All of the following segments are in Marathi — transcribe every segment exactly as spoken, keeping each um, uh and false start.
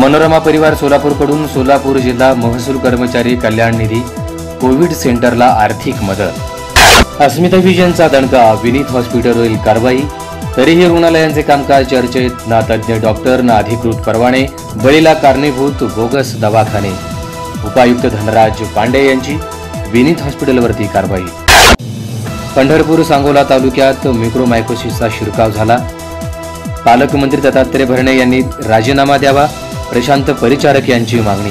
मनोरमा परिवार सोलापूरकडून सोलापूर जिल्हा महसूल कर्मचारी कल्याण निधी कोविड सेंटरला आर्थिक मदत। अस्मिता विजनचा दणका, विनीत हॉस्पिटलवरील कारवाई। तरीही रुग्णालयांचे कामकाज चर्चेत, ना तज्ञ डॉक्टर ना अधिकृत परवाने, बळीला कारणीभूत बोगस दवाखाने। उपायुक्त धनराज पांडे यांची विनीत हॉस्पिटलवरती कारवाई। पंढरपूर सांगोला तालुक्यात मिक्रोमायकोसिसचा शिरकाव झाला। पालकमंत्री दत्तात्रय भरणे यांनी राजीनामा द्यावा, प्रशांत परिचारक यांची मागणी।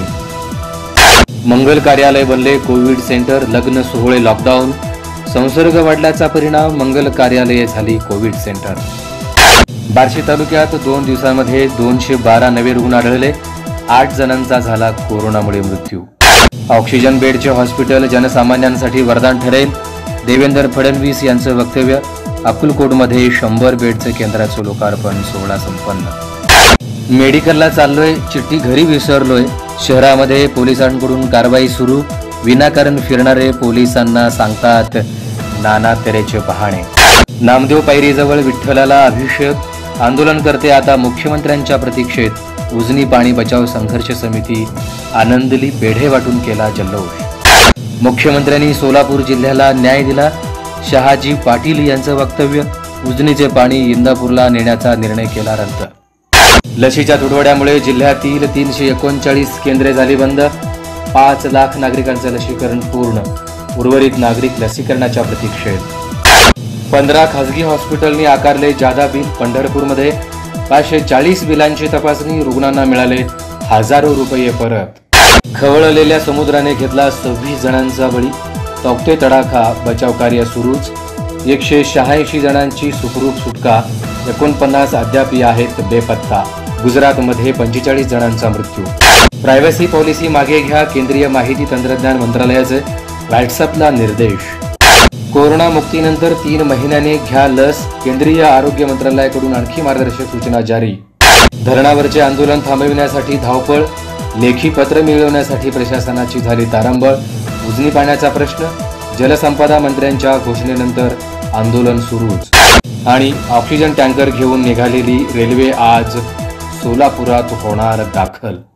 मंगल कार्यालय बनले कोविड सेंटर, लग्न सोहळे लॉकडाऊन। संसर्ग वाढल्याचा परिणाम, मंगल कार्यालये झाली कोविड सेंटर। बार्शी तालुक्यात दोन दिवसांमध्ये दोनशे बारा नवे रुग्ण आढळले, आठ जणांचा झाला कोरोनामुळे मृत्यू। ऑक्सिजन बेडचे हॉस्पिटल जनसामान्यांसाठी वरदान ठरेल, देवेंद्र फडणवीस यांचं वक्तव्य। अक्कलकोटमध्ये शंभर बेडचे केंद्राचं लोकार्पण सोहळा संपन्न। मेडिकलला चाललोय, चिठ्ठी घरी विसरलोय। शहरामध्ये पोलिसांकडून कारवाई सुरू, विनाकारण फिरणारे पोलिसांना सांगतात नाना तऱ्हेचे बहाणे। नामदेव पायरीजवळ विठ्ठलाला अभिषेक, आंदोलनकर्ते आता मुख्यमंत्र्यांच्या प्रतीक्षेत। उजनी पाणी बचाव संघर्ष समिती आनंदली पेढे वाटून केला जल्लोष। मुख्यमंत्र्यांनी सोलापूर जिल्ह्याला न्याय दिला, शहाजी पाटील यांचं वक्तव्य। उजनीचे पाणी इंदापूरला नेण्याचा निर्णय केला रद्द। लशीच्या तुटवड्यामुळे जिल्ह्यातील तीनशे एकोणचाळीस केंद्रे झाली बंद। पाच लाख नागरिकांचं लसीकरण पूर्ण, उर्वरित नागरिक लसीकरणाच्या प्रतीक्षेत। पंधरा खासगी हॉस्पिटलनी आकारले जादा बिल। पंढरपूरमध्ये पाचशे चाळीस बिलांची तपासणी, रुग्णांना मिळाले हजारो रुपये परत। खवळलेल्या समुद्राने घेतला सव्वीस जणांचा बळी, तौक्ते तडाखा, बचाव कार्य सुरूच। एकशे शहाऐंशी जणांची सुखरूप सुटका, एकोणपन्नास अद्याप आहेत बेपत्ता। गुजरातमध्ये पंचेचाळीस जणांचा मृत्यू। प्रायव्हसी पॉलिसी मागे घ्या, केंद्रीय माहिती तंत्रज्ञान मंत्रालयाचे व्हॉट्सअपला निर्देश। कोरोना मुक्तीनंतर तीन महिन्याने घ्या लस, केंद्रीय आरोग्य मंत्रालयाकडून आणखी मार्गदर्शक सूचना जारी। धरणावरचे आंदोलन थांबविण्यासाठी धावपळ, लेखी पत्र मिळवण्यासाठी प्रशासनाची झाली तारांबळ। उजनी पाण्याचा प्रश्न, जलसंपदा मंत्र्यांच्या घोषणेनंतर आंदोलन सुरूच। आणि ऑक्सिजन टँकर घेऊन निघालेली रेल्वे आज सोलापुरात होणार दाखल।